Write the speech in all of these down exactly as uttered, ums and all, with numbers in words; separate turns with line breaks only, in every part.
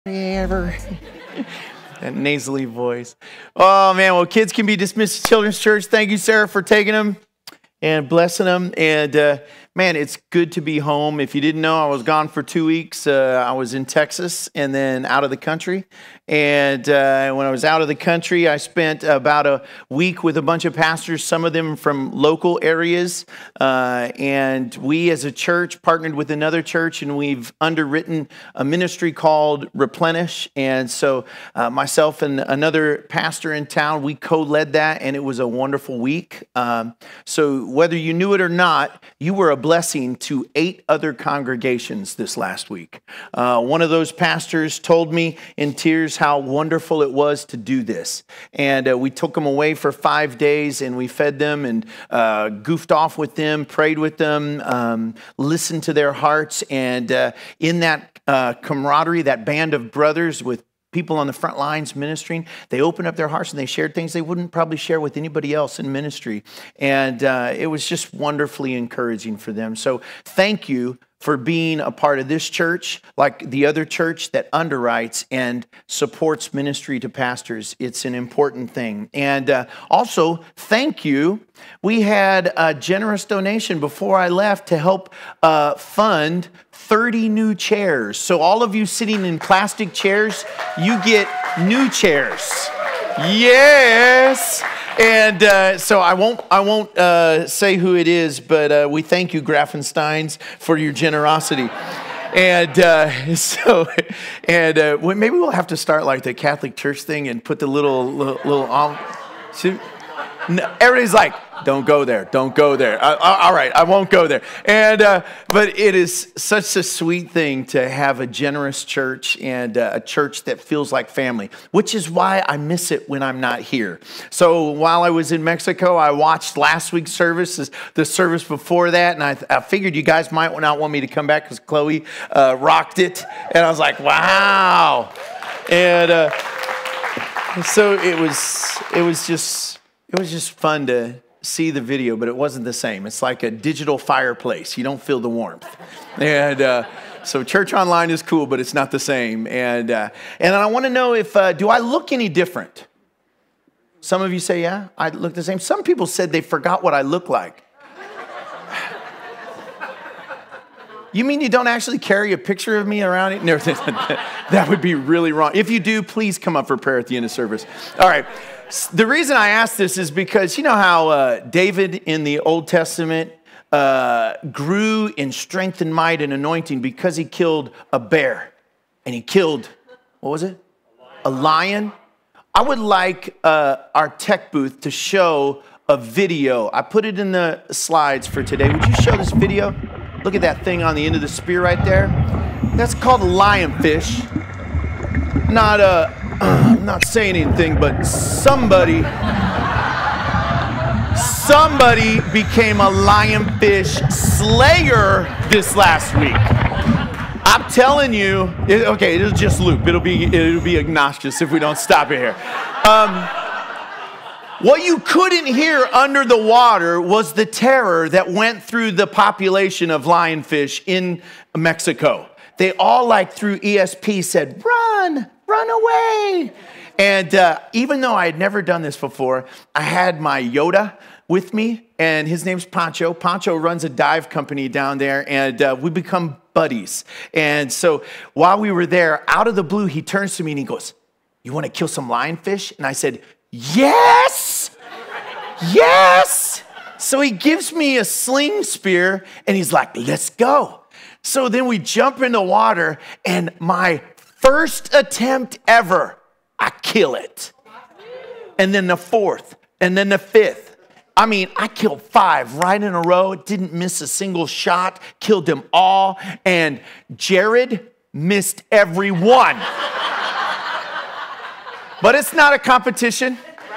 ever. That nasally voice. Oh, man. Well, kids can be dismissed to Children's Church. Thank you, Sarah, for taking them and blessing them. And, uh, man, it's good to be home. If you didn't know, I was gone for two weeks. Uh, I was in Texas and then out of the country. And uh, when I was out of the country, I spent about a week with a bunch of pastors, some of them from local areas. Uh, and we as a church partnered with another church, and we've underwritten a ministry called Replenish. And so uh, myself and another pastor in town, we co-led that, and it was a wonderful week. Um, so whether you knew it or not, you were a blessing to eight other congregations this last week. Uh, one of those pastors told me in tears how wonderful it was to do this. And uh, we took them away for five days and we fed them and uh, goofed off with them, prayed with them, um, listened to their hearts. And uh, in that uh, camaraderie, that band of brothers with people on the front lines ministering, they opened up their hearts and they shared things they wouldn't probably share with anybody else in ministry. And uh, it was just wonderfully encouraging for them. So thank you for being a part of this church, like the other church that underwrites and supports ministry to pastors. It's an important thing. And uh, also, thank you. We had a generous donation before I left to help uh, fund thirty new chairs. So all of you sitting in plastic chairs, you get new chairs. Yes. And uh, so I won't I won't uh, say who it is, but uh, we thank you, Graffensteins, for your generosity. And uh, so, and uh, maybe we'll have to start like the Catholic Church thing and put the little little. little um, no, everybody's like, don't go there, don't go there. Uh, all right, I won't go there. And uh, but it is such a sweet thing to have a generous church and uh, a church that feels like family, which is why I miss it when I'm not here. So while I was in Mexico, I watched last week's service, the service before that, and I, I figured you guys might not want me to come back because Chloe uh, rocked it, and I was like, wow. And uh, so it was, it was just, it was just fun to see the video, but it wasn't the same. It's like a digital fireplace. You don't feel the warmth. And uh, so church online is cool, but it's not the same. And uh, and I want to know if, uh, do I look any different? Some of you say, yeah, I look the same. Some people said they forgot what I look like. You mean you don't actually carry a picture of me around it? No, that would be really wrong. If you do, please come up for prayer at the end of service. All right. The reason I ask this is because you know how uh, David in the Old Testament uh, grew in strength and might and anointing because he killed a bear and he killed, what was it? A lion. I would like uh, our tech booth to show a video. I put it in the slides for today. Would you show this video? Look at that thing on the end of the spear right there. That's called a lionfish. Not a... I'm not saying anything, but somebody, somebody became a lionfish slayer this last week. I'm telling you, it, okay, it'll just loop. It'll be, it'll be obnoxious if we don't stop it here. Um, what you couldn't hear under the water was the terror that went through the population of lionfish in Mexico. They all, like through E S P, said, run, run away. And uh, even though I had never done this before, I had my Yoda with me, and his name's Pancho. Pancho runs a dive company down there, and uh, we become buddies. And so while we were there, out of the blue, he turns to me and he goes, you want to kill some lionfish? And I said, yes, yes. So he gives me a sling spear, and he's like, let's go. So then we jump in the water, and my first attempt ever, I kill it. And then the fourth, and then the fifth. I mean, I killed five right in a row, didn't miss a single shot, killed them all, and Jared missed every one. But it's not a competition.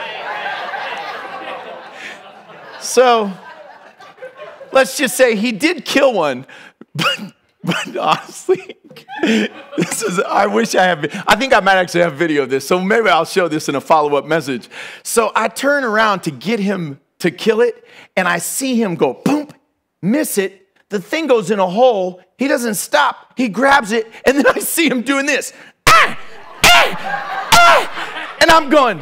So let's just say he did kill one. But, but honestly, this is, I wish I have, I think I might actually have video of this, so maybe I'll show this in a follow-up message. So I turn around to get him to kill it, and I see him go, boom, miss it. The thing goes in a hole. He doesn't stop. He grabs it, and then I see him doing this. Ah! ah, ah, ah. And I'm going,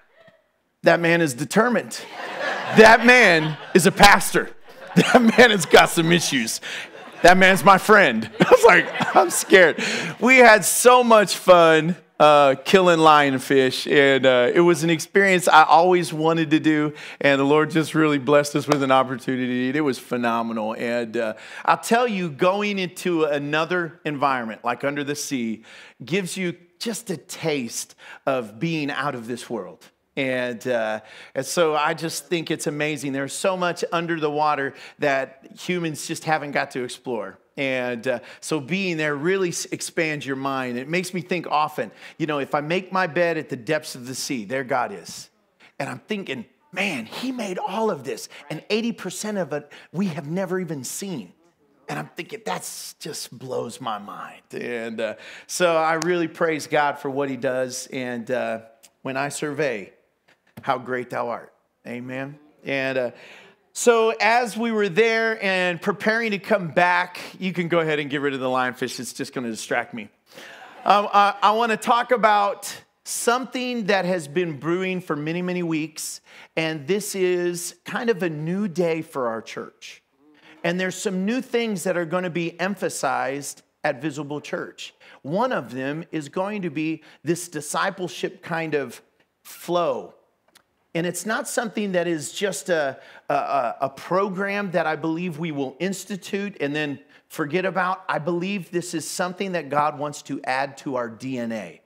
that man is determined. That man is a pastor. That man has got some issues. That man's my friend. I was like, I'm scared. We had so much fun uh, killing lionfish, and uh, it was an experience I always wanted to do, and the Lord just really blessed us with an opportunity. It was phenomenal, and uh, I'll tell you, going into another environment, like under the sea, gives you just a taste of being out of this world. And, uh, and so I just think it's amazing. There's so much under the water that humans just haven't got to explore. And uh, so being there really expands your mind. It makes me think often, you know, if I make my bed at the depths of the sea, there God is. And I'm thinking, man, he made all of this. And eighty percent of it we have never even seen. And I'm thinking, that's just blows my mind. And uh, so I really praise God for what he does. And uh, when I survey, how great thou art. Amen. And uh, so as we were there and preparing to come back, you can go ahead and get rid of the lionfish. It's just going to distract me. Um, I, I want to talk about something that has been brewing for many, many weeks. And this is kind of a new day for our church. And there's some new things that are going to be emphasized at Visible Church. One of them is going to be this discipleship kind of flow. And it's not something that is just a, a, a program that I believe we will institute and then forget about. I believe this is something that God wants to add to our D N A.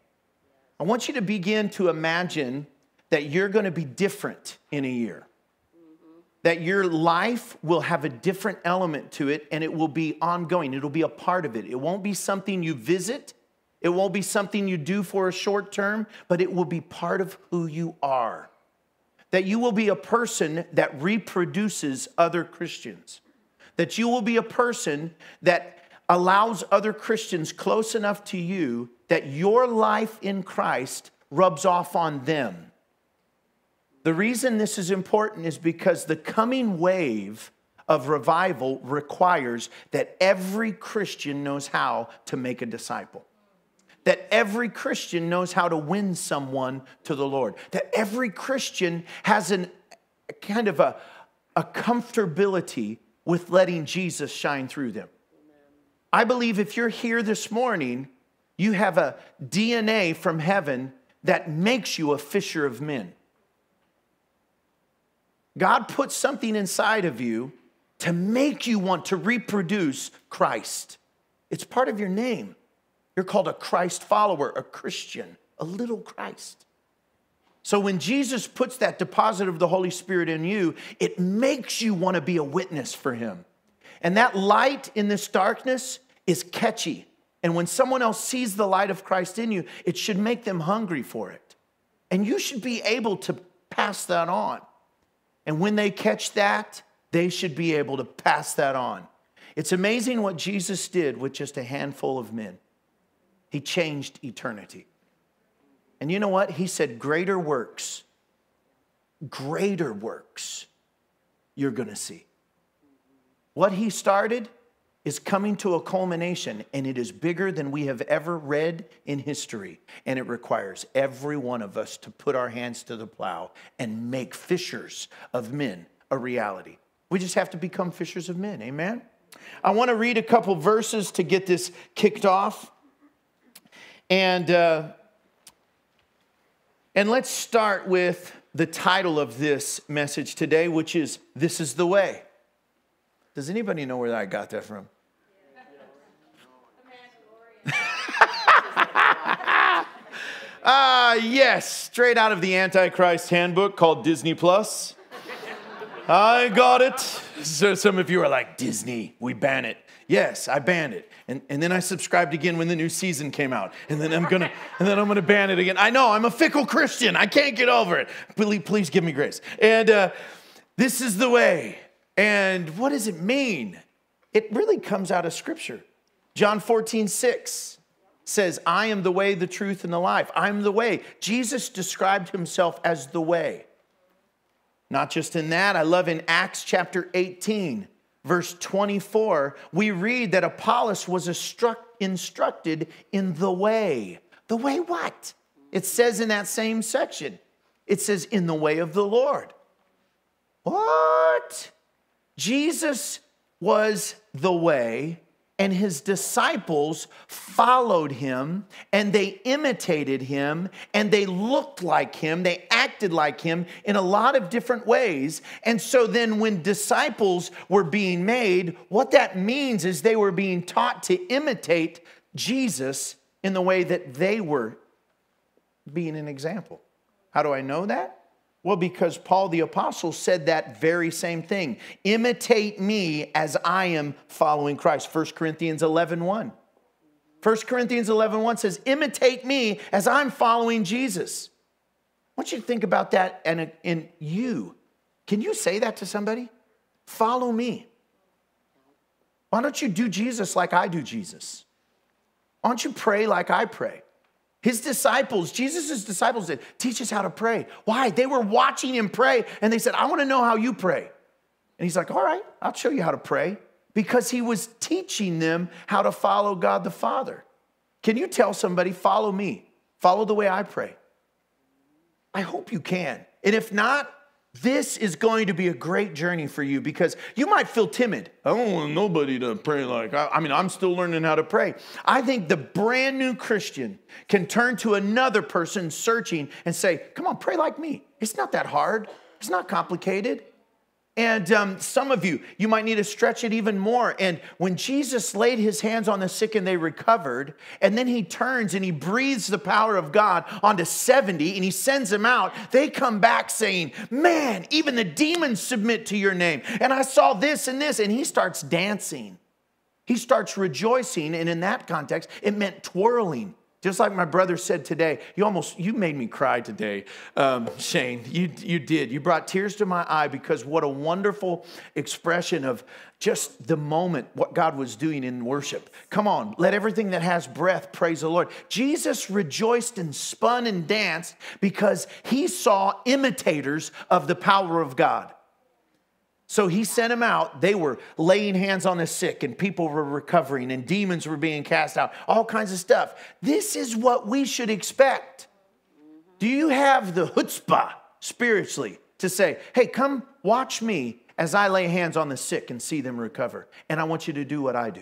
I want you to begin to imagine that you're going to be different in a year. Mm-hmm. That your life will have a different element to it, and it will be ongoing. It'll be a part of it. It won't be something you visit. It won't be something you do for a short term, but it will be part of who you are. That you will be a person that reproduces other Christians. That you will be a person that allows other Christians close enough to you that your life in Christ rubs off on them. The reason this is important is because the coming wave of revival requires that every Christian knows how to make a disciple. That every Christian knows how to win someone to the Lord. That every Christian has an, a kind of a, a comfortability with letting Jesus shine through them. Amen. I believe if you're here this morning, you have a D N A from heaven that makes you a fisher of men. God put something inside of you to make you want to reproduce Christ. It's part of your name. You're called a Christ follower, a Christian, a little Christ. So when Jesus puts that deposit of the Holy Spirit in you, it makes you want to be a witness for him. And that light in this darkness is catchy. And when someone else sees the light of Christ in you, it should make them hungry for it. And you should be able to pass that on. And when they catch that, they should be able to pass that on. It's amazing what Jesus did with just a handful of men. He changed eternity. And you know what? He said, greater works, greater works you're going to see. What he started is coming to a culmination, and it is bigger than we have ever read in history. And it requires every one of us to put our hands to the plow and make fishers of men a reality. We just have to become fishers of men. Amen? I want to read a couple verses to get this kicked off. And, uh, and let's start with the title of this message today, which is, This is the Way. Does anybody know where I got that from? Ah, uh, yes, straight out of the Antichrist handbook called Disney Plus. I got it. So some of you are like, Disney, we ban it. Yes, I banned it. And, and then I subscribed again when the new season came out. And then I'm gonna and then I'm gonna ban it again. I know, I'm a fickle Christian. I can't get over it. Please, please give me grace. And uh, this is the way. And what does it mean? It really comes out of Scripture. John fourteen six says, I am the way, the truth, and the life. I'm the way. Jesus described himself as the way. Not just in that, I love in Acts chapter eighteen, verse twenty-four, we read that Apollos was instructed in the way The way what? It says in that same section. It says, in the way of the Lord. What? Jesus was the way, and his disciples followed him, and they imitated him, and they looked like him, they acted like him in a lot of different ways. And so then when disciples were being made, what that means is they were being taught to imitate Jesus in the way that they were being an example. How do I know that? Well, because Paul the Apostle said that very same thing. Imitate me as I am following Christ. First Corinthians eleven one. First Corinthians eleven one says, imitate me as I'm following Jesus. I want you to think about that in, in you. Can you say that to somebody? Follow me. Why don't you do Jesus like I do Jesus? Why don't you pray like I pray? His disciples, Jesus' disciples said, teach us how to pray. Why? They were watching him pray, and they said, I want to know how you pray. And he's like, all right, I'll show you how to pray. Because he was teaching them how to follow God the Father. Can you tell somebody, follow me? Follow the way I pray. I hope you can. And if not, this is going to be a great journey for you, because you might feel timid. I don't want nobody to pray like, I, I mean, I'm still learning how to pray. I think the brand new Christian can turn to another person searching and say, come on, pray like me. It's not that hard. It's not complicated. And um, some of you, you might need to stretch it even more. And when Jesus laid his hands on the sick and they recovered, and then he turns and he breathes the power of God onto seventy and he sends them out, they come back saying, man, even the demons submit to your name. And I saw this and this. And he starts dancing. He starts rejoicing. And in that context, it meant twirling. Just like my brother said today, you almost, you made me cry today, um, Shane. You, you did. You brought tears to my eye, because what a wonderful expression of just the moment, what God was doing in worship. Come on, let everything that has breath praise the Lord. Jesus rejoiced and spun and danced because he saw imitators of the power of God. So he sent them out. They were laying hands on the sick, and people were recovering, and demons were being cast out, all kinds of stuff. This is what we should expect. Do you have the chutzpah spiritually to say, hey, come watch me as I lay hands on the sick and see them recover, and I want you to do what I do?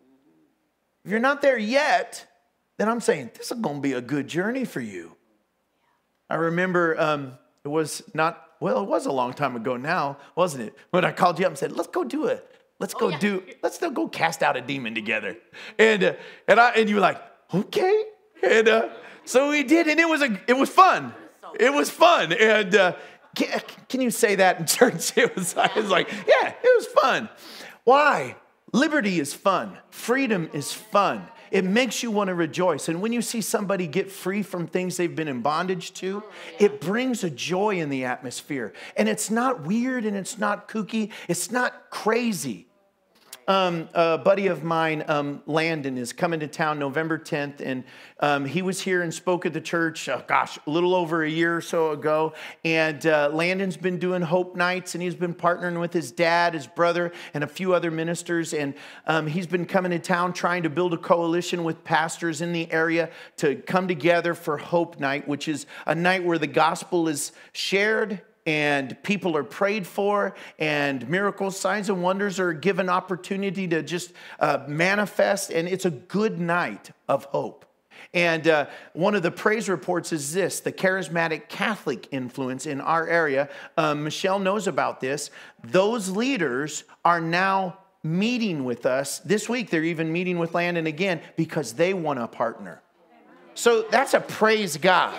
If you're not there yet, then I'm saying this is going to be a good journey for you. I remember um, it was not... Well, it was a long time ago now, wasn't it? When I called you up and said, let's go do it. Let's go oh, yeah. do, let's go cast out a demon together. And uh, and I and you were like, okay. And uh, so we did, and it was a it was fun. It was fun. And uh, can, can you say that in church? It was, I was like, yeah, it was fun. Why? Liberty is fun. Freedom is fun. It makes you want to rejoice. And when you see somebody get free from things they've been in bondage to, it brings a joy in the atmosphere. And it's not weird, and it's not kooky. It's not crazy. Um, a buddy of mine, um, Landon, is coming to town November tenth, and um, he was here and spoke at the church, oh, gosh, a little over a year or so ago. And uh, Landon's been doing Hope Nights, and he's been partnering with his dad, his brother, and a few other ministers. And um, he's been coming to town trying to build a coalition with pastors in the area to come together for Hope Night, which is a night where the gospel is shared, and people are prayed for, and miracles, signs, and wonders are given opportunity to just uh, manifest. And it's a good night of hope. And uh, one of the praise reports is this: the charismatic Catholic influence in our area. Um, Michelle knows about this. Those leaders are now meeting with us. This week, they're even meeting with Landon again because they want to partner. So that's a praise God.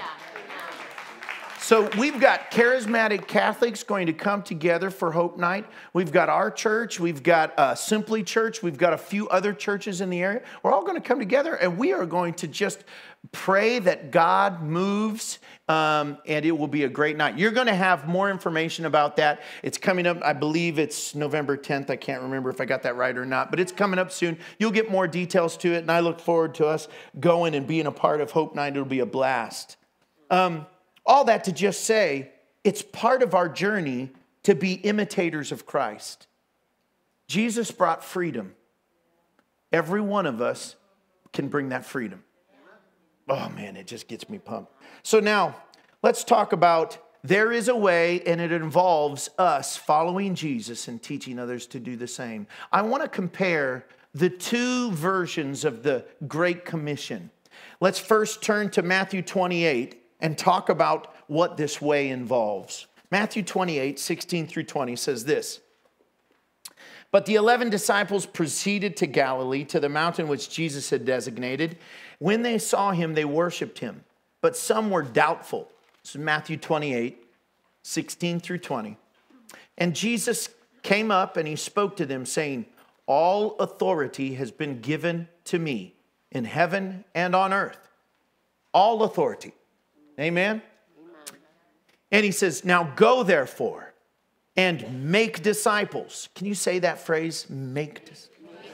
So we've got charismatic Catholics going to come together for Hope Night. We've got our church. We've got uh, Simply Church. We've got a few other churches in the area. We're all going to come together, and we are going to just pray that God moves, um, and it will be a great night. You're going to have more information about that. It's coming up. I believe it's November tenth. I can't remember if I got that right or not, but it's coming up soon. You'll get more details to it, and I look forward to us going and being a part of Hope Night. It'll be a blast. Um, All that to just say, it's part of our journey to be imitators of Christ. Jesus brought freedom. Every one of us can bring that freedom. Oh, man, it just gets me pumped. So now, let's talk about there is a way, and it involves us following Jesus and teaching others to do the same. I want to compare the two versions of the Great Commission. Let's first turn to Matthew twenty-eight and talk about what this way involves. Matthew twenty-eight, sixteen through twenty says this. But the eleven disciples proceeded to Galilee, to the mountain which Jesus had designated. When they saw him, they worshiped him, but some were doubtful. This is Matthew twenty-eight, sixteen through twenty. And Jesus came up and he spoke to them, saying, all authority has been given to me in heaven and on earth. All authority. Amen? Amen. And he says, now go therefore and make disciples. Can you say that phrase? Make disciples.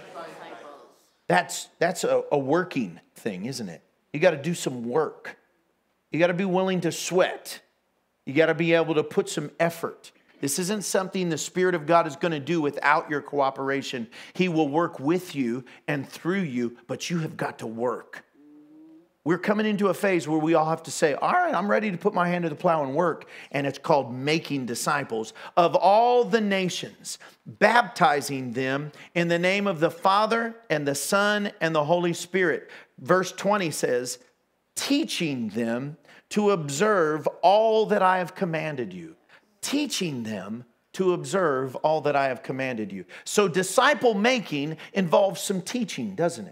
That's, that's a, a working thing, isn't it? You got to do some work. You got to be willing to sweat. You got to be able to put some effort. This isn't something the Spirit of God is going to do without your cooperation. He will work with you and through you, but you have got to work. We're coming into a phase where we all have to say, all right, I'm ready to put my hand to the plow and work. And it's called making disciples of all the nations, baptizing them in the name of the Father and the Son and the Holy Spirit. Verse twenty says, teaching them to observe all that I have commanded you. Teaching them to observe all that I have commanded you. So disciple making involves some teaching, doesn't it?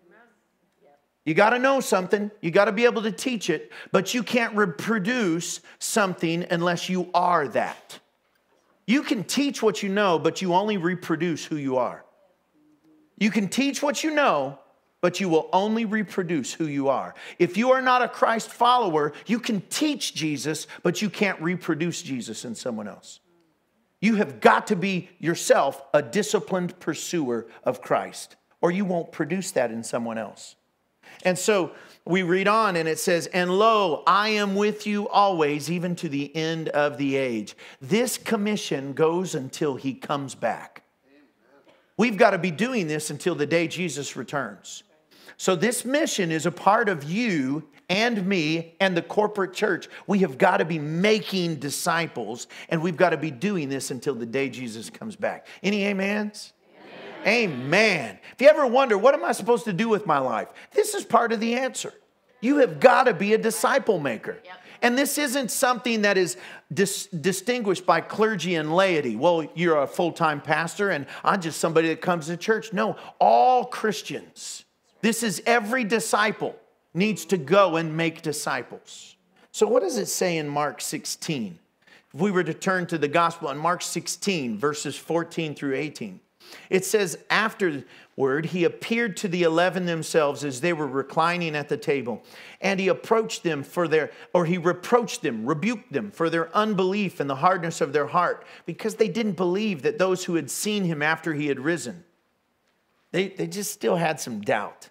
You got to know something. You got to be able to teach it, but you can't reproduce something unless you are that. You can teach what you know, but you only reproduce who you are. You can teach what you know, but you will only reproduce who you are. If you are not a Christ follower, you can teach Jesus, but you can't reproduce Jesus in someone else. You have got to be yourself a disciplined pursuer of Christ, or you won't produce that in someone else. And so we read on and it says, and lo, I am with you always, even to the end of the age. This commission goes until he comes back. We've got to be doing this until the day Jesus returns. So this mission is a part of you and me and the corporate church. We have got to be making disciples, and we've got to be doing this until the day Jesus comes back. Any amens? Amen. Amen. If you ever wonder, what am I supposed to do with my life? This is part of the answer. You have got to be a disciple maker. Yep. And this isn't something that is dis- distinguished by clergy and laity. Well, you're a full-time pastor and I'm just somebody that comes to church. No, all Christians. This is every disciple needs to go and make disciples. So what does it say in Mark sixteen? If we were to turn to the gospel in Mark sixteen, verses fourteen through eighteen, it says, afterward, he appeared to the eleven themselves as they were reclining at the table. And he approached them for their, or he reproached them, rebuked them for their unbelief and the hardness of their heart, because they didn't believe that those who had seen him after he had risen. They, they just still had some doubt.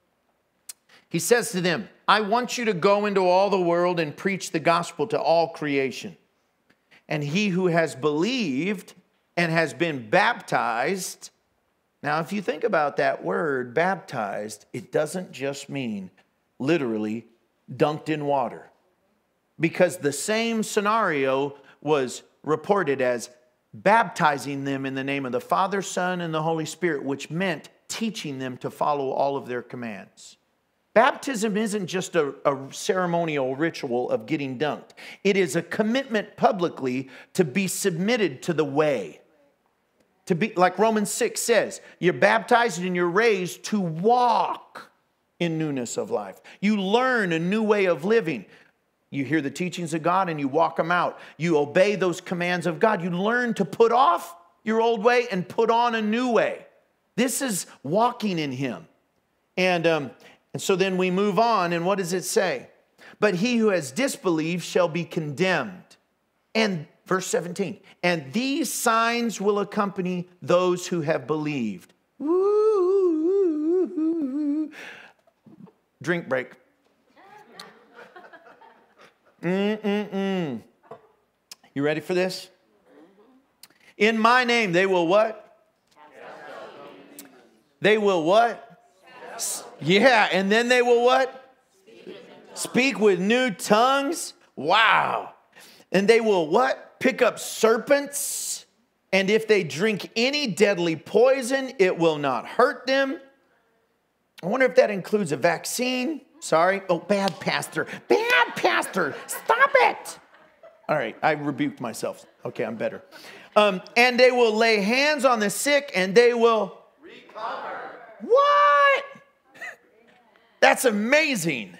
He says to them, I want you to go into all the world and preach the gospel to all creation. And he who has believed and has been baptized. Now, if you think about that word, baptized, it doesn't just mean literally dunked in water. Because the same scenario was reported as baptizing them in the name of the Father, Son, and the Holy Spirit, which meant teaching them to follow all of their commands. Baptism isn't just a, a ceremonial ritual of getting dunked. It is a commitment publicly to be submitted to the way. To be, like Romans six says, you're baptized and you're raised to walk in newness of life. You learn a new way of living. You hear the teachings of God and you walk them out. You obey those commands of God. You learn to put off your old way and put on a new way. This is walking in him. And, um, and so then we move on, and what does it say? But he who has disbelieved shall be condemned. And verse seventeen, and these signs will accompany those who have believed. Woo-hoo-hoo-hoo. Drink break. Mm-mm-mm. You ready for this? In my name, they will what? They will what? Yeah, and then they will what? Speak with new tongues. Wow. And they will what? Pick up serpents. And if they drink any deadly poison, it will not hurt them. I wonder if that includes a vaccine. Sorry. Oh, bad pastor. Bad pastor. Stop it. All right. I rebuked myself. Okay, I'm better. Um, and they will lay hands on the sick and they will recover. What? That's amazing.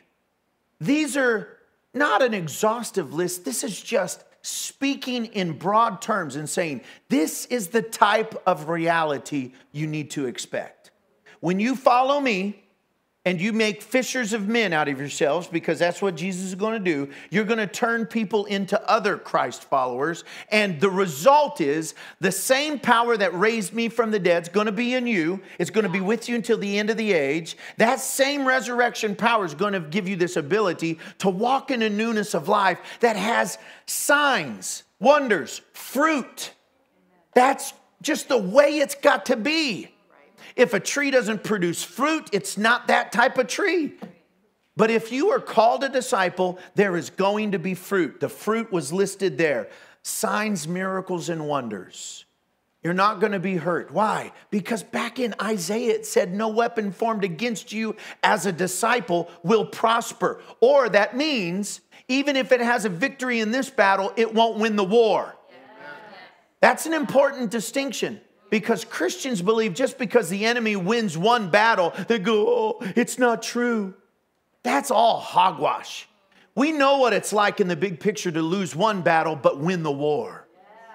These are not an exhaustive list. This is just speaking in broad terms and saying, this is the type of reality you need to expect. When you follow me and you make fishers of men out of yourselves, because that's what Jesus is going to do, you're going to turn people into other Christ followers. And the result is the same power that raised me from the dead is going to be in you. It's going to be with you until the end of the age. That same resurrection power is going to give you this ability to walk in a newness of life that has signs, wonders, fruit. That's just the way it's got to be. If a tree doesn't produce fruit, it's not that type of tree. But if you are called a disciple, there is going to be fruit. The fruit was listed there. Signs, miracles, and wonders. You're not going to be hurt. Why? Because back in Isaiah, it said, no weapon formed against you as a disciple will prosper. Or that means, even if it has a victory in this battle, it won't win the war. That's an important distinction. Because Christians believe just because the enemy wins one battle, they go, oh, it's not true. That's all hogwash. We know what it's like in the big picture to lose one battle but win the war.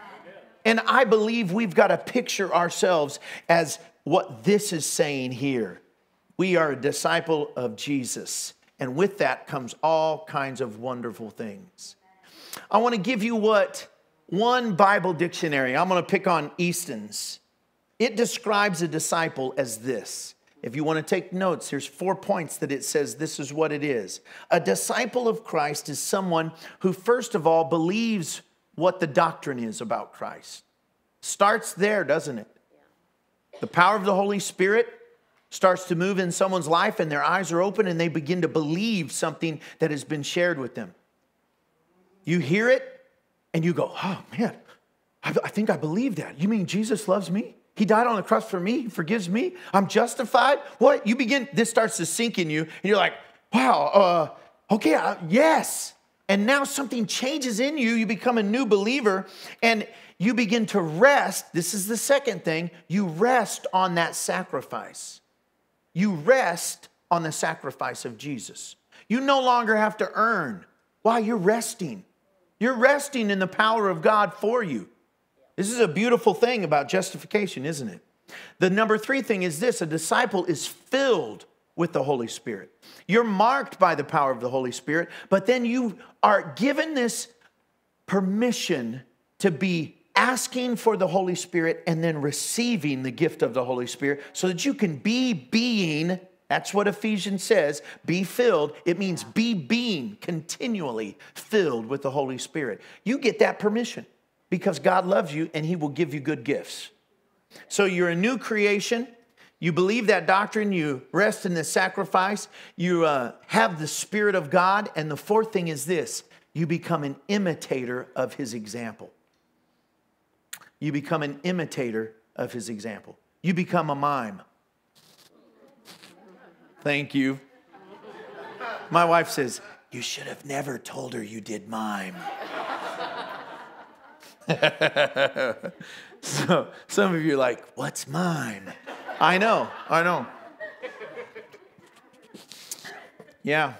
And I believe we've got to picture ourselves as what this is saying here. We are a disciple of Jesus. And with that comes all kinds of wonderful things. I want to give you what one Bible dictionary, I'm going to pick on Easton's. It describes a disciple as this. If you want to take notes, here's four points that it says this is what it is. A disciple of Christ is someone who, first of all, believes what the doctrine is about Christ. Starts there, doesn't it? The power of the Holy Spirit starts to move in someone's life and their eyes are open and they begin to believe something that has been shared with them. You hear it and you go, oh man, I, I think I believe that. You mean Jesus loves me? He died on the cross for me. He forgives me. I'm justified. What? You begin, this starts to sink in you. And you're like, wow, uh, okay, uh, yes. And now something changes in you. You become a new believer. And you begin to rest. This is the second thing. You rest on that sacrifice. You rest on the sacrifice of Jesus. You no longer have to earn. Why? You're resting. You're resting in the power of God for you. This is a beautiful thing about justification, isn't it? The number three thing is this: a disciple is filled with the Holy Spirit. You're marked by the power of the Holy Spirit, but then you are given this permission to be asking for the Holy Spirit and then receiving the gift of the Holy Spirit so that you can be being. That's what Ephesians says, be filled. It means be being continually filled with the Holy Spirit. You get that permission. Because God loves you and he will give you good gifts. So you're a new creation. You believe that doctrine. You rest in the sacrifice. You uh, have the Spirit of God. And the fourth thing is this: you become an imitator of his example. You become an imitator of his example. You become a mime. Thank you. My wife says, you should have never told her you did mime. So some of you are like, what's mime? I know, I know. Yeah.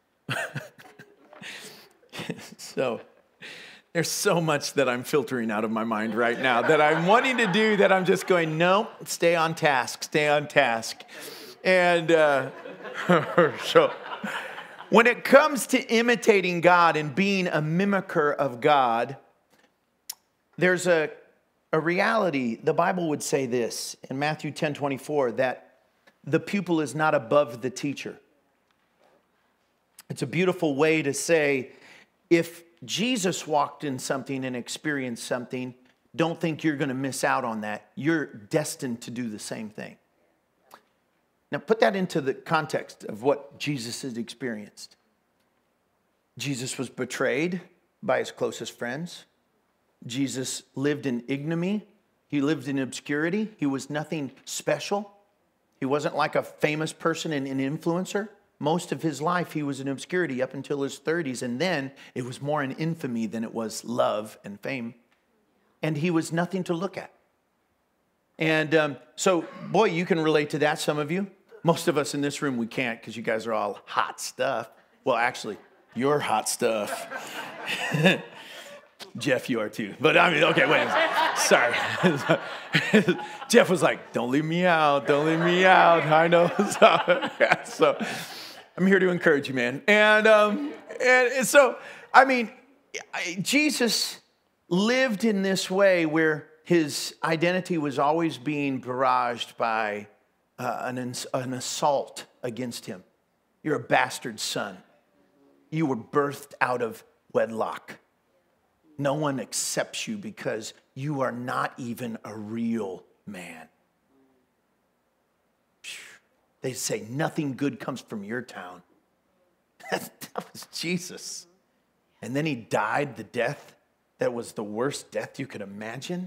So there's so much that I'm filtering out of my mind right now that I'm wanting to do that I'm just going, no, stay on task, stay on task. And uh, so when it comes to imitating God and being a mimicker of God, there's a, a reality. The Bible would say this in Matthew ten twenty-four, that the pupil is not above the teacher. It's a beautiful way to say, if Jesus walked in something and experienced something, don't think you're going to miss out on that. You're destined to do the same thing. Now put that into the context of what Jesus has experienced. Jesus was betrayed by his closest friends. Jesus lived in ignominy. He lived in obscurity. He was nothing special. He wasn't like a famous person and an influencer. Most of his life, he was in obscurity up until his thirties. And then it was more in infamy than it was love and fame. And he was nothing to look at. And um, so, boy, you can relate to that, some of you. Most of us in this room, we can't because you guys are all hot stuff. Well, actually, you're hot stuff. Jeff, you are too. But I mean, okay, wait. Sorry. Jeff was like, don't leave me out. Don't leave me out. I know. So, yeah, so I'm here to encourage you, man. And, um, and so, I mean, Jesus lived in this way where his identity was always being barraged by uh, an, an assault against him. You're a bastard son. You were birthed out of wedlock. No one accepts you because you are not even a real man. They say nothing good comes from your town. That was Jesus. And then he died the death that was the worst death you could imagine.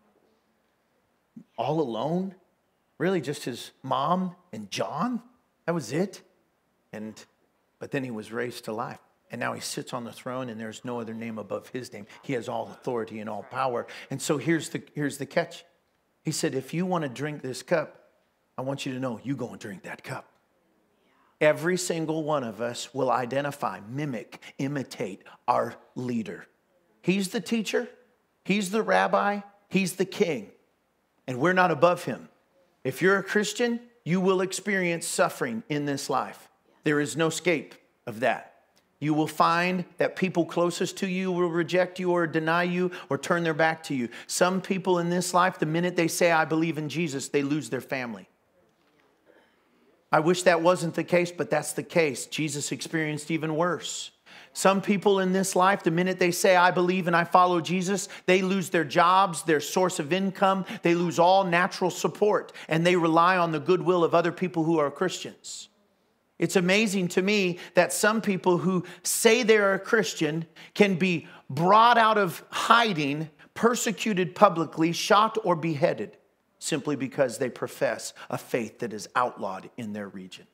All alone. Really just his mom and John. That was it. And but then he was raised to life. And now he sits on the throne, and there's no other name above his name. He has all authority and all power. And so here's the, here's the catch. He said, if you want to drink this cup, I want you to know you go and drink that cup. Every single one of us will identify, mimic, imitate our leader. He's the teacher. He's the rabbi. He's the king. And we're not above him. If you're a Christian, you will experience suffering in this life. There is no escape of that. You will find that people closest to you will reject you or deny you or turn their back to you. Some people in this life, the minute they say, I believe in Jesus, they lose their family. I wish that wasn't the case, but that's the case. Jesus experienced even worse. Some people in this life, the minute they say, I believe and I follow Jesus, they lose their jobs, their source of income. They lose all natural support, and they rely on the goodwill of other people who are Christians. It's amazing to me that some people who say they're a Christian can be brought out of hiding, persecuted publicly, shot or beheaded, simply because they profess a faith that is outlawed in their region.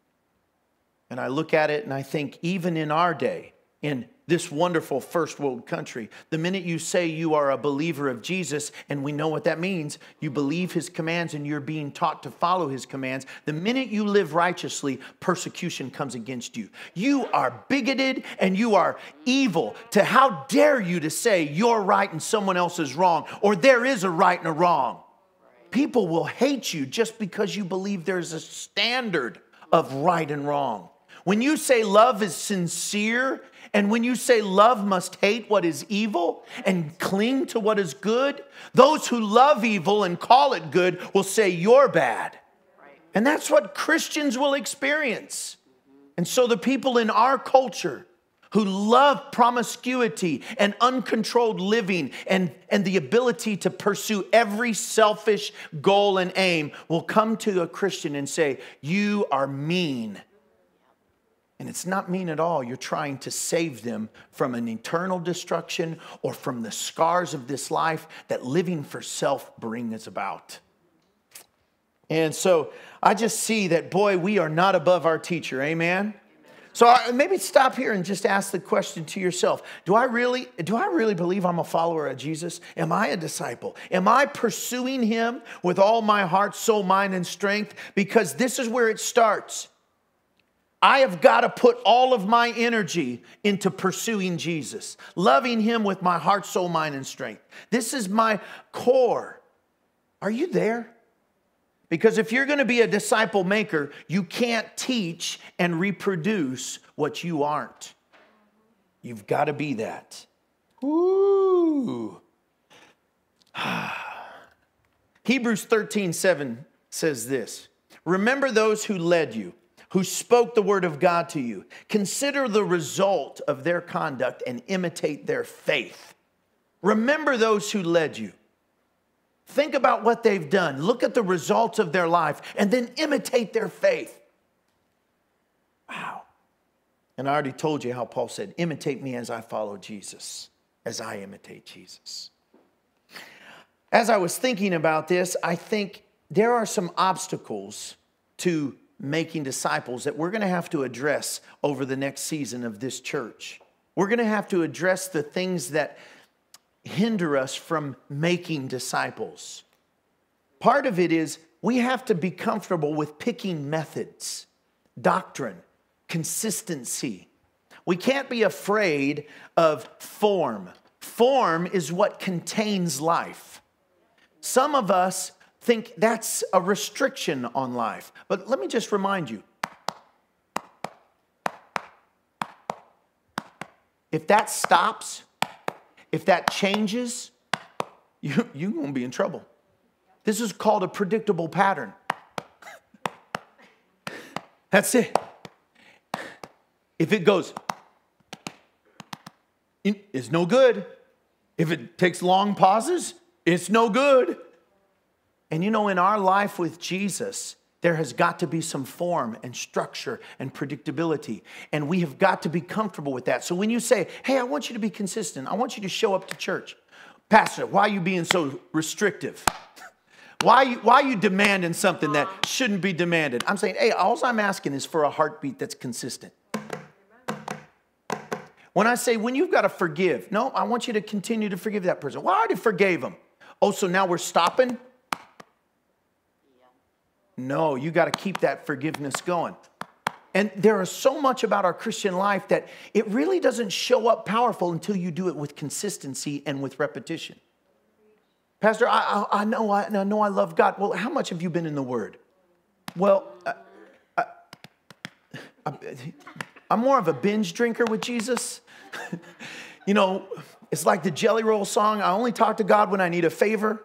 And I look at it and I think, even in our day, in this wonderful first world country, the minute you say you are a believer of Jesus, and we know what that means, you believe his commands and you're being taught to follow his commands, the minute you live righteously, persecution comes against you. You are bigoted and you are evil. To how dare you to say you're right and someone else is wrong, or there is a right and a wrong. People will hate you just because you believe there's a standard of right and wrong. When you say love is sincere, and when you say love must hate what is evil and cling to what is good, those who love evil and call it good will say you're bad. And that's what Christians will experience. And so the people in our culture who love promiscuity and uncontrolled living and, and the ability to pursue every selfish goal and aim will come to a Christian and say, you are mean. And it's not mean at all. You're trying to save them from an eternal destruction or from the scars of this life that living for self brings about. And so I just see that, boy, we are not above our teacher. Amen? So maybe stop here and just ask the question to yourself. Do I really, do I really believe I'm a follower of Jesus? Am I a disciple? Am I pursuing him with all my heart, soul, mind, and strength? Because this is where it starts. I have got to put all of my energy into pursuing Jesus, loving him with my heart, soul, mind, and strength. This is my core. Are you there? Because if you're going to be a disciple maker, you can't teach and reproduce what you aren't. You've got to be that. Ooh. Hebrews thirteen seven says this. Remember those who led you, who spoke the word of God to you. Consider the result of their conduct and imitate their faith. Remember those who led you. Think about what they've done. Look at the results of their life and then imitate their faith. Wow. And I already told you how Paul said, imitate me as I follow Jesus, as I imitate Jesus. As I was thinking about this, I think there are some obstacles to making disciples that we're going to have to address over the next season of this church. We're going to have to address the things that hinder us from making disciples. Part of it is we have to be comfortable with picking methods, doctrine, consistency. We can't be afraid of form. Form is what contains life. Some of us think that's a restriction on life. But let me just remind you, if that stops, if that changes, you, you're going to be in trouble. This is called a predictable pattern. That's it. If it goes, it's no good. If it takes long pauses, it's no good. And you know, in our life with Jesus, there has got to be some form and structure and predictability. And we have got to be comfortable with that. So when you say, hey, I want you to be consistent. I want you to show up to church. Pastor, why are you being so restrictive? Why are you, why are you demanding something that shouldn't be demanded? I'm saying, hey, all I'm asking is for a heartbeat that's consistent. When I say, when you've got to forgive, no, I want you to continue to forgive that person. Well, I already forgave him. Oh, so now we're stopping? No, you got to keep that forgiveness going. And there is so much about our Christian life that it really doesn't show up powerful until you do it with consistency and with repetition. Pastor, I, I, I know I, I know I love God. Well, how much have you been in the Word? Well, I, I, I, I'm more of a binge drinker with Jesus. You know, it's like the Jelly Roll song. I only talk to God when I need a favor.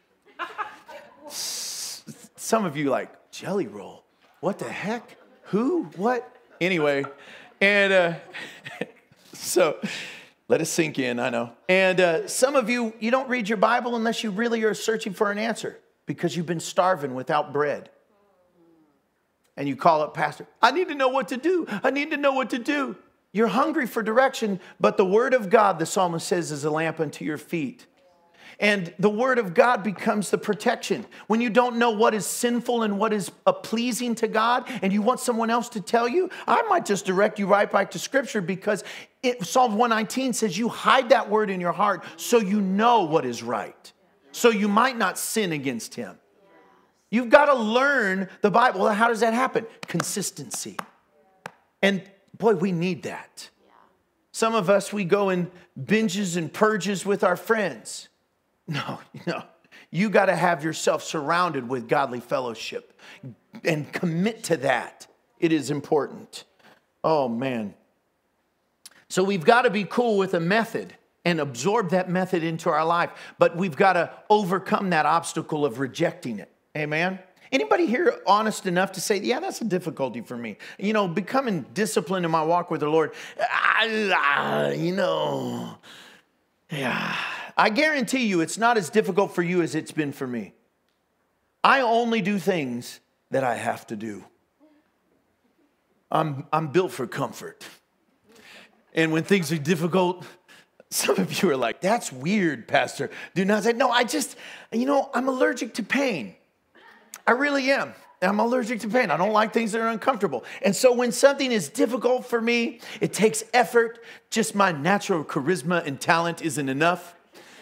Some of you like, Jelly Roll? What the heck? Who? What? Anyway, and uh, so let it sink in, I know. And uh, some of you, you don't read your Bible unless you really are searching for an answer because you've been starving without bread. And you call up pastor, I need to know what to do. I need to know what to do. You're hungry for direction, but the word of God, the psalmist says, is a lamp unto your feet. And the word of God becomes the protection. When you don't know what is sinful and what is pleasing to God, and you want someone else to tell you, I might just direct you right back to Scripture because it, Psalm one nineteen says you hide that word in your heart so you know what is right. So you might not sin against him. You've got to learn the Bible. Well, how does that happen? Consistency. And boy, we need that. Some of us, we go in binges and purges with our friends. No, no. You got to have yourself surrounded with godly fellowship and commit to that. It is important. Oh, man. So we've got to be cool with a method and absorb that method into our life. But we've got to overcome that obstacle of rejecting it. Amen? Anybody here honest enough to say, yeah, that's a difficulty for me. You know, becoming disciplined in my walk with the Lord, I, I, you know, yeah. I guarantee you it's not as difficult for you as it's been for me. I only do things that I have to do. I'm, I'm built for comfort. And when things are difficult, some of you are like, that's weird, Pastor. Do not say, no, I just, you know, I'm allergic to pain. I really am. I'm allergic to pain. I don't like things that are uncomfortable. And so when something is difficult for me, it takes effort. Just my natural charisma and talent isn't enough.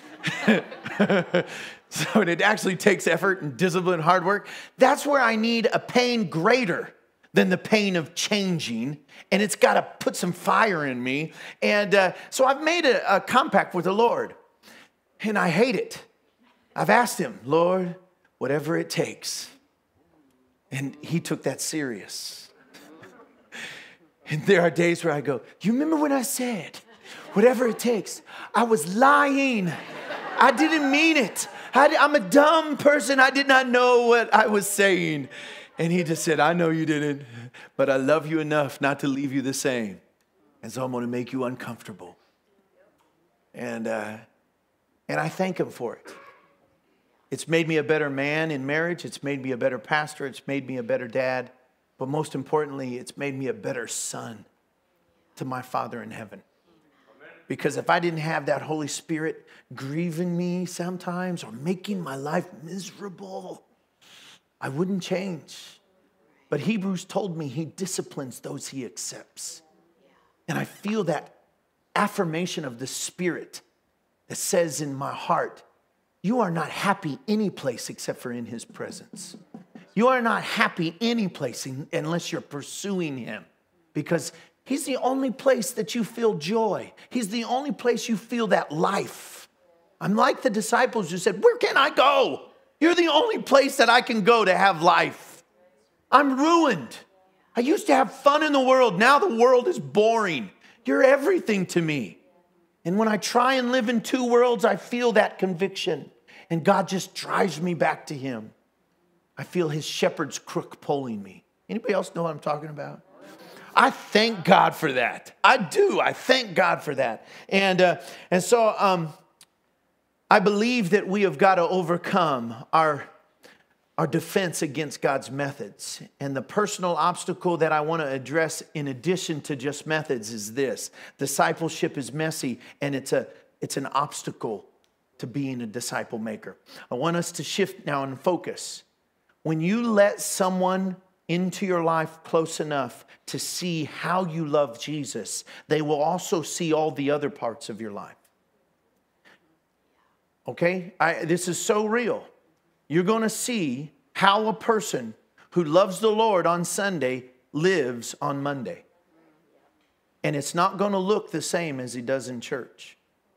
So it actually takes effort and discipline and hard work. That's where I need a pain greater than the pain of changing. And it's got to put some fire in me. And uh, so I've made a, a compact with the Lord. And I hate it. I've asked him, Lord, whatever it takes. And he took that serious. And there are days where I go, you remember when I said, whatever it takes? I was lying. I didn't mean it. I, I'm a dumb person. I did not know what I was saying. And he just said, I know you didn't, but I love you enough not to leave you the same. And so I'm going to make you uncomfortable. And, uh, and I thank him for it. It's made me a better man in marriage. It's made me a better pastor. It's made me a better dad. But most importantly, it's made me a better son. to my Father in heaven. Because if I didn't have that Holy Spirit grieving me sometimes or making my life miserable, I wouldn't change. But Hebrews told me he disciplines those he accepts. And I feel that affirmation of the Spirit that says in my heart, you are not happy any place except for in his presence. You are not happy any place unless you're pursuing him, because he's the only place that you feel joy. He's the only place you feel that life. I'm like the disciples who said, where can I go? You're the only place that I can go to have life. I'm ruined. I used to have fun in the world. Now the world is boring. You're everything to me. And when I try and live in two worlds, I feel that conviction. And God just drives me back to him. I feel his shepherd's crook pulling me. Anybody else know what I'm talking about? I thank God for that. I do. I thank God for that. And, uh, and so um, I believe that we have got to overcome our Our defense against God's methods. And the personal obstacle that I want to address in addition to just methods is this. Discipleship is messy, and it's a it's an obstacle to being a disciple maker. I want us to shift now and focus. When you let someone into your life close enough to see how you love Jesus, they will also see all the other parts of your life. Okay? I, this is so real. You're going to see how a person who loves the Lord on Sunday lives on Monday. And it's not going to look the same as he does in church.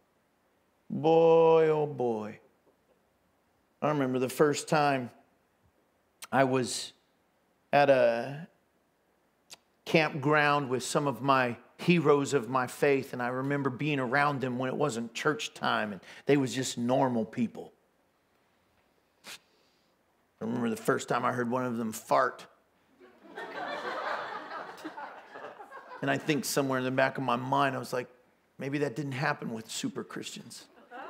Boy, oh boy. I remember the first time I was at a campground with some of my heroes of my faith, and I remember being around them when it wasn't church time, and they was just normal people. I remember the first time I heard one of them fart. And I think somewhere in the back of my mind, I was like, maybe that didn't happen with super Christians.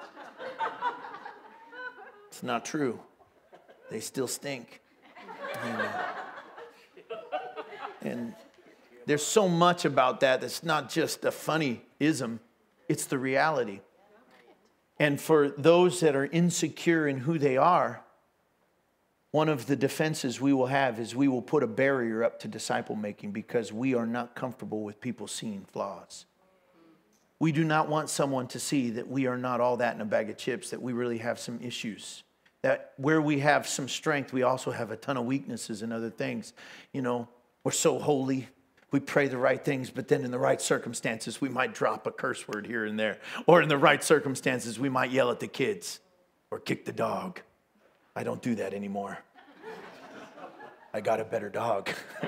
It's not true. They still stink. And, uh, and there's so much about that that's not just a funny ism. It's the reality. And for those that are insecure in who they are, one of the defenses we will have is we will put a barrier up to disciple making because we are not comfortable with people seeing flaws. We do not want someone to see that we are not all that in a bag of chips, that we really have some issues. That where we have some strength, we also have a ton of weaknesses and other things. You know, we're so holy. We pray the right things, but then in the right circumstances, we might drop a curse word here and there. Or in the right circumstances, we might yell at the kids or kick the dog. I don't do that anymore. I got a better dog.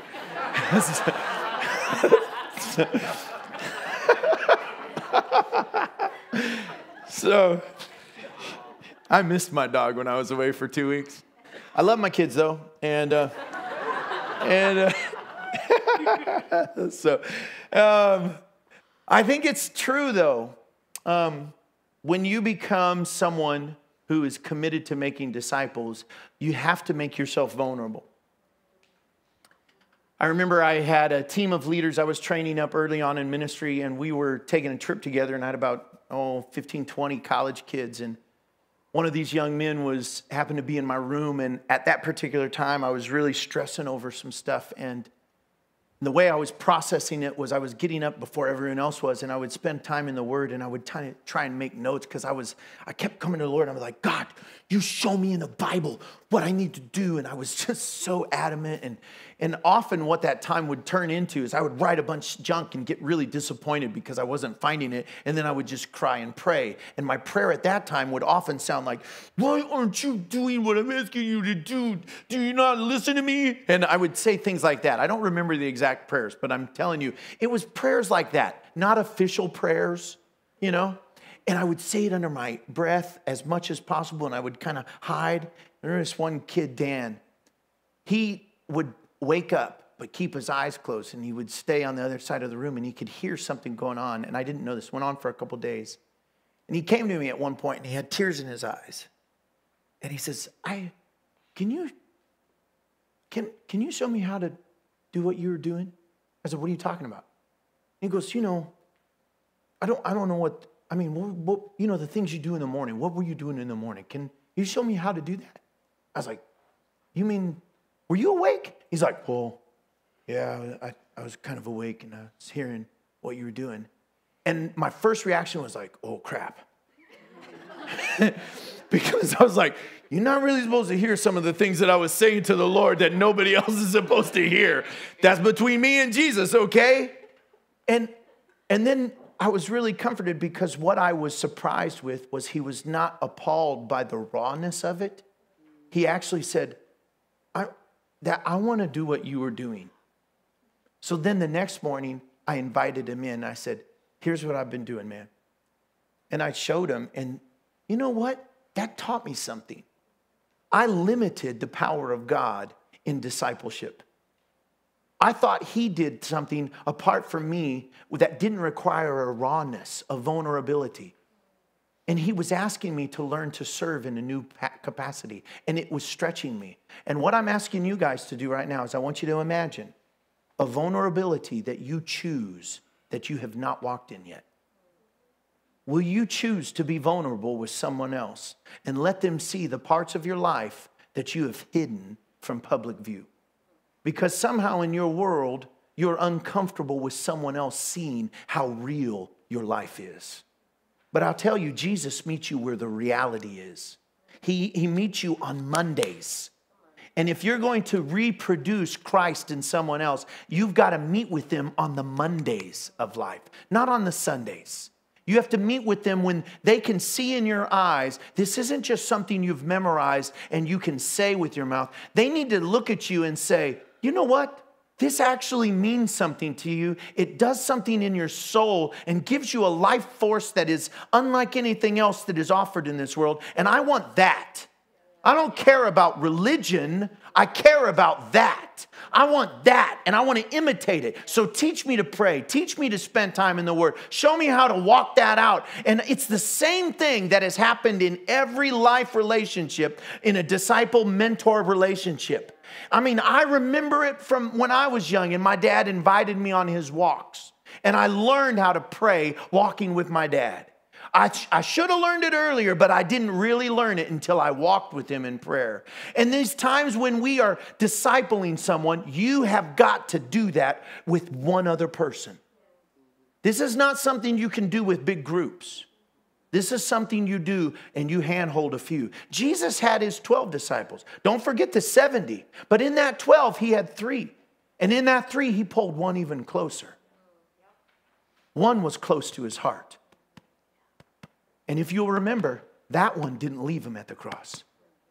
So, I missed my dog when I was away for two weeks. I love my kids though, and uh, and uh, so um, I think it's true though. Um, when you become someone who is committed to making disciples, you have to make yourself vulnerable. I remember I had a team of leaders I was training up early on in ministry, and we were taking a trip together, and I had about, oh, fifteen, twenty college kids, and one of these young men was happened to be in my room, and at that particular time, I was really stressing over some stuff, and the way I was processing it was I was getting up before everyone else was, and I would spend time in the Word, and I would try, try and make notes because I was, I kept coming to the Lord, and I was like, God, you show me in the Bible what I need to do, and I was just so adamant, and and often what that time would turn into is I would write a bunch of junk and get really disappointed because I wasn't finding it, and then I would just cry and pray, and my prayer at that time would often sound like, why aren't you doing what I'm asking you to do? Do you not listen to me? And I would say things like that. I don't remember the exact prayers, but I'm telling you, it was prayers like that, not official prayers, you know? And I would say it under my breath as much as possible, and I would kind of hide. There was one kid, Dan. He would wake up, but keep his eyes closed, and he would stay on the other side of the room, and he could hear something going on, and I didn't know this. Went on for a couple days. And he came to me at one point, and he had tears in his eyes. And he says, I, can you, can, can you show me how to do what you were doing? I said, what are you talking about? He goes, you know, I don't, I don't know what, I mean, what, what, you know, the things you do in the morning, what were you doing in the morning? Can you show me how to do that? I was like, you mean, were you awake? He's like, well, yeah, I, I was kind of awake and I was hearing what you were doing. And my first reaction was like, oh, crap. Because I was like, you're not really supposed to hear some of the things that I was saying to the Lord that nobody else is supposed to hear. That's between me and Jesus, okay? And, and then I was really comforted because what I was surprised with was he was not appalled by the rawness of it. He actually said, I, that I want to do what you were doing. So then the next morning, I invited him in. I said, here's what I've been doing, man. And I showed him, and you know what? That taught me something. I limited the power of God in discipleship. I thought he did something apart from me that didn't require a rawness, a vulnerability. And he was asking me to learn to serve in a new capacity. And it was stretching me. And what I'm asking you guys to do right now is I want you to imagine a vulnerability that you choose that you have not walked in yet. Will you choose to be vulnerable with someone else and let them see the parts of your life that you have hidden from public view? Because somehow in your world, you're uncomfortable with someone else seeing how real your life is. But I'll tell you, Jesus meets you where the reality is. He, he meets you on Mondays. And if you're going to reproduce Christ in someone else, you've got to meet with them on the Mondays of life, not on the Sundays. You have to meet with them when they can see in your eyes, this isn't just something you've memorized and you can say with your mouth. They need to look at you and say, you know what? This actually means something to you. It does something in your soul and gives you a life force that is unlike anything else that is offered in this world. And I want that. I don't care about religion. I care about that. I want that, and I want to imitate it. So teach me to pray. Teach me to spend time in the Word. Show me how to walk that out. And it's the same thing that has happened in every life relationship, in a disciple-mentor relationship. I mean, I remember it from when I was young, and my dad invited me on his walks. And I learned how to pray walking with my dad. I, I should have learned it earlier, but I didn't really learn it until I walked with him in prayer. And these times when we are discipling someone, you have got to do that with one other person. This is not something you can do with big groups. This is something you do and you handhold a few. Jesus had his twelve disciples. Don't forget the seventy. But in that twelve, he had three. And in that three, he pulled one even closer. One was close to his heart. And if you'll remember, that one didn't leave him at the cross.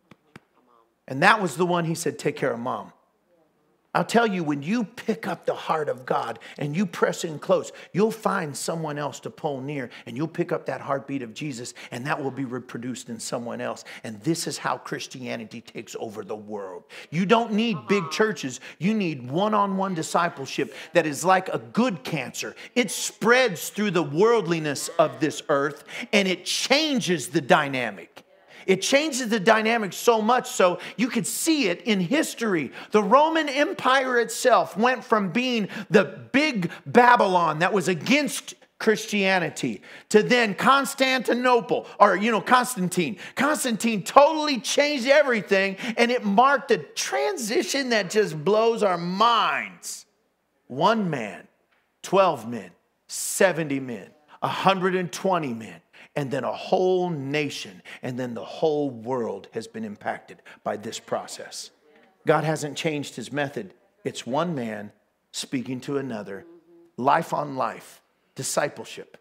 And that was the one he said, take care of mom. I'll tell you, when you pick up the heart of God and you press in close, you'll find someone else to pull near, and you'll pick up that heartbeat of Jesus, and that will be reproduced in someone else. And this is how Christianity takes over the world. You don't need big churches. You need one-on-one discipleship that is like a good cancer. It spreads through the worldliness of this earth, and it changes the dynamic. It changes the dynamic so much so you could see it in history. The Roman Empire itself went from being the big Babylon that was against Christianity to then Constantinople, or, you know, Constantine. Constantine totally changed everything, and it marked a transition that just blows our minds. One man, twelve men, seventy men, one hundred twenty men. And then a whole nation, and then the whole world has been impacted by this process. God hasn't changed his method. It's one man speaking to another, life on life, discipleship.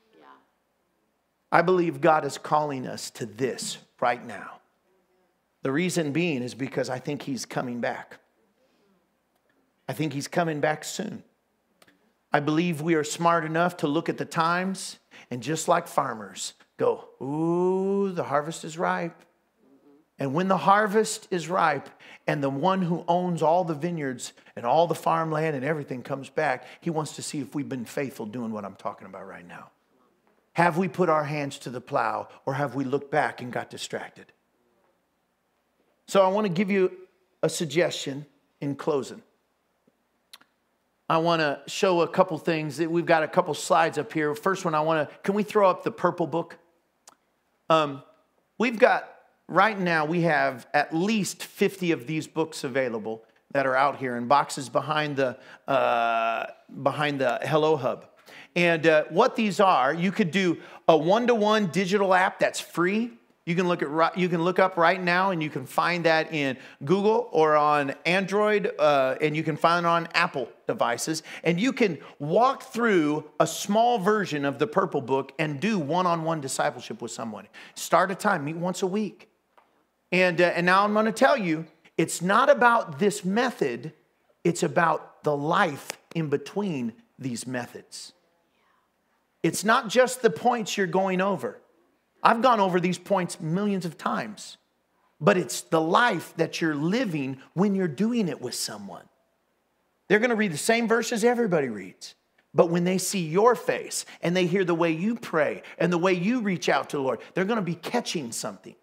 I believe God is calling us to this right now. The reason being is because I think he's coming back. I think he's coming back soon. I believe we are smart enough to look at the times and just like farmers go, ooh, the harvest is ripe. And when the harvest is ripe and the one who owns all the vineyards and all the farmland and everything comes back, he wants to see if we've been faithful doing what I'm talking about right now. Have we put our hands to the plow, or have we looked back and got distracted? So I want to give you a suggestion in closing. I want to show a couple things. We've got a couple slides up here. First one, I want to, can we throw up the purple book? Um, we've got, right now, we have at least fifty of these books available that are out here in boxes behind the, uh, behind the Hello Hub. And uh, what these are, you could do a one-to-one digital app that's free. You can look at you can look up right now, and you can find that in Google or on Android, uh, and you can find it on Apple devices. And you can walk through a small version of the Purple Book and do one-on-one discipleship with someone. Start a time, meet once a week. And uh, and now I'm going to tell you, it's not about this method; it's about the life in between these methods. It's not just the points you're going over. I've gone over these points millions of times, but it's the life that you're living when you're doing it with someone. They're going to read the same verses everybody reads, but when they see your face and they hear the way you pray and the way you reach out to the Lord, they're going to be catching something.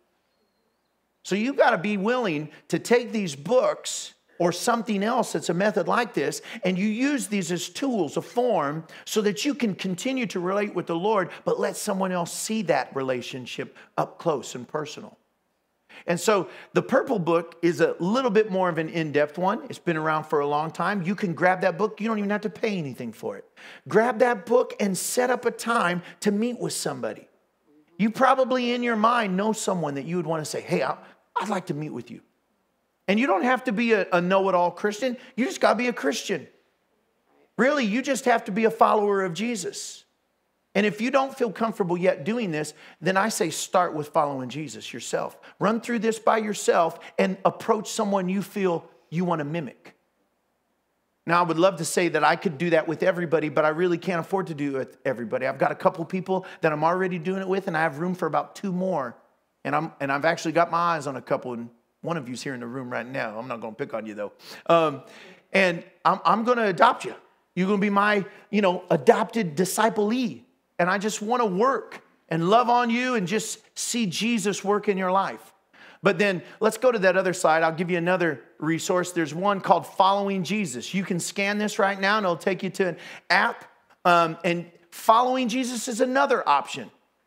So you've got to be willing to take these books or something else that's a method like this, and you use these as tools, a form, so that you can continue to relate with the Lord, but let someone else see that relationship up close and personal. And so the Purple Book is a little bit more of an in-depth one. It's been around for a long time. You can grab that book. You don't even have to pay anything for it. Grab that book and set up a time to meet with somebody. You probably in your mind know someone that you would want to say, hey, I'd like to meet with you. And you don't have to be a, a know-it-all Christian. You just got to be a Christian. Really, you just have to be a follower of Jesus. And if you don't feel comfortable yet doing this, then I say start with following Jesus yourself. Run through this by yourself and approach someone you feel you want to mimic. Now, I would love to say that I could do that with everybody, but I really can't afford to do it with everybody. I've got a couple people that I'm already doing it with, and I have room for about two more. And, I'm, and I've actually got my eyes on a couple, and one of you's here in the room right now. I'm not going to pick on you, though. Um, and I'm, I'm going to adopt you. You're going to be my, you know, adopted disciple-ee. And I just want to work and love on you and just see Jesus work in your life. But then let's go to that other side. I'll give you another resource. There's one called Following Jesus. You can scan this right now, and it'll take you to an app. Um, and Following Jesus is another option.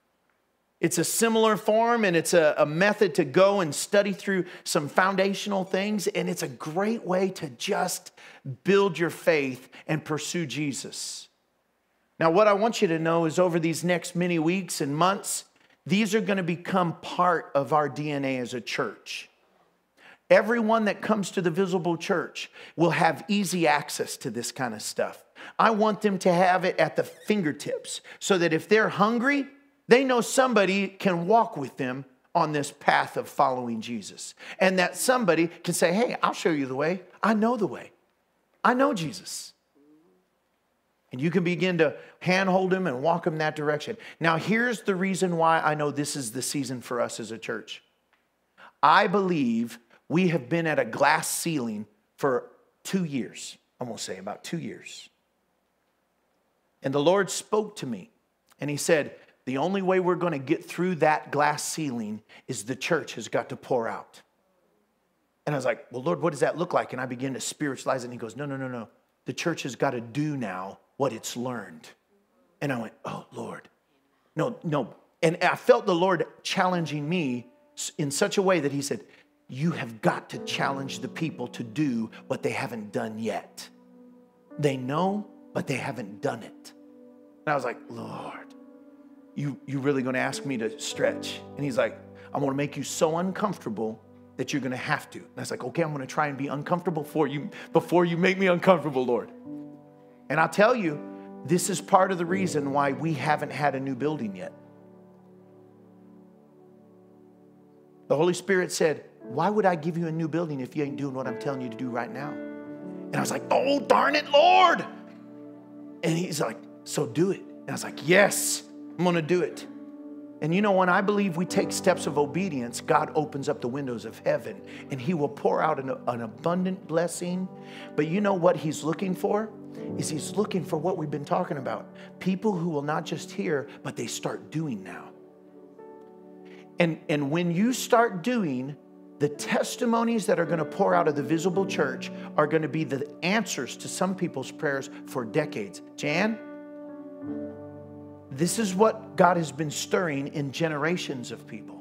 It's a similar form, and it's a, a method to go and study through some foundational things, and it's a great way to just build your faith and pursue Jesus. Now, what I want you to know is over these next many weeks and months, these are going to become part of our D N A as a church. Everyone that comes to the Visible Church will have easy access to this kind of stuff. I want them to have it at the fingertips so that if they're hungry, they know somebody can walk with them on this path of following Jesus. And that somebody can say, hey, I'll show you the way. I know the way. I know Jesus. And you can begin to handhold him and walk him that direction. Now, here's the reason why I know this is the season for us as a church. I believe we have been at a glass ceiling for two years. I'm going to say about two years. And the Lord spoke to me, and he said, the only way we're going to get through that glass ceiling is the church has got to pour out. And I was like, well, Lord, what does that look like? And I began to spiritualize it. And he goes, no, no, no, no. The church has got to do now what it's learned. And I went, oh, Lord. No, no. And I felt the Lord challenging me in such a way that he said, you have got to challenge the people to do what they haven't done yet. They know, but they haven't done it. And I was like, Lord. You, you really going to ask me to stretch? And he's like, I'm going to make you so uncomfortable that you're going to have to. And I was like, okay, I'm going to try and be uncomfortable for you before you make me uncomfortable, Lord. And I'll tell you, this is part of the reason why we haven't had a new building yet. The Holy Spirit said, why would I give you a new building if you ain't doing what I'm telling you to do right now? And I was like, oh, darn it, Lord. And he's like, so do it. And I was like, yes. I'm going to do it. And you know, when I believe we take steps of obedience, God opens up the windows of heaven and he will pour out an, an abundant blessing. But you know what he's looking for? Is he's looking for what we've been talking about. People who will not just hear, but they start doing now. And, and when you start doing, The testimonies that are going to pour out of the visible church are going to be the answers to some people's prayers for decades. Jan, this is what God has been stirring in generations of people.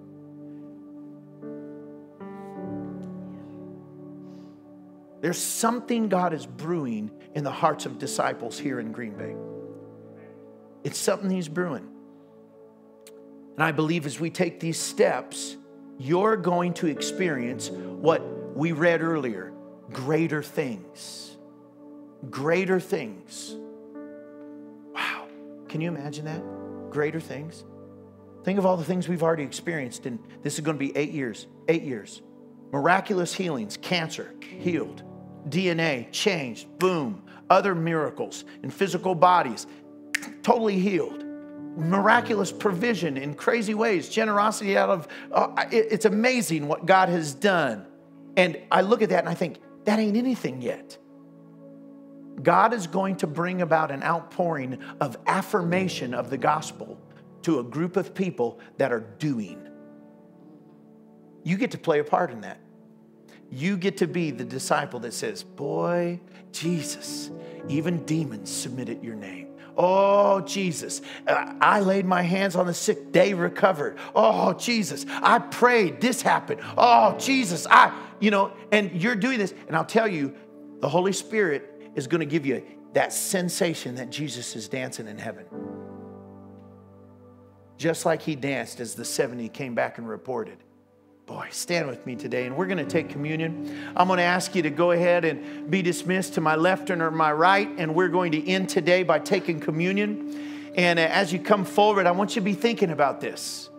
There's something God is brewing in the hearts of disciples here in Green Bay. It's something He's brewing. And I believe as we take these steps, you're going to experience what we read earlier, greater things. Greater things. Wow. Can you imagine that? Greater things. Think of all the things we've already experienced. And this is going to be eight years. Eight years. Miraculous healings. Cancer healed. D N A changed. Boom. Other miracles in physical bodies. Totally healed. Miraculous provision in crazy ways. Generosity out of, uh, it, it's amazing what God has done. And I look at that and I think, that ain't anything yet. God is going to bring about an outpouring of affirmation of the gospel to a group of people that are doing. You get to play a part in that. You get to be the disciple that says, boy, Jesus, even demons submit at your name. Oh, Jesus, I laid my hands on the sick, they recovered. Oh, Jesus, I prayed, this happened. Oh, Jesus, I, you know, and you're doing this. And I'll tell you, the Holy Spirit is going to give you that sensation that Jesus is dancing in heaven. Just like He danced as the seventy came back and reported. Boy, stand with me today, and we're going to take communion. I'm going to ask you to go ahead and be dismissed to my left or my right, and we're going to end today by taking communion. And as you come forward, I want you to be thinking about this.